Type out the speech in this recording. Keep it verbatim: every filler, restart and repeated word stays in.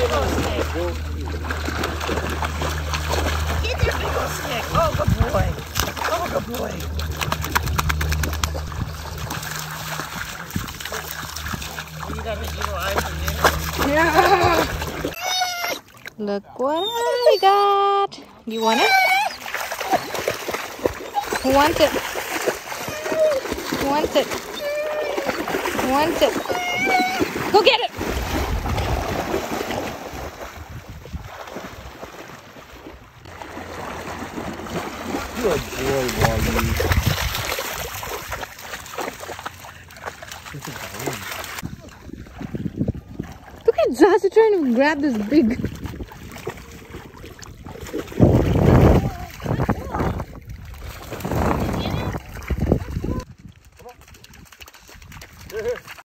big old stick. Get your big old stick. Oh, good boy. Oh, good boy. You got the evil eye from you? Yeah. Look what I got. You want it? Who wants it? Who wants it? Who wants it? Go get it! Good boy, Wally. Look at Zaza trying to grab this big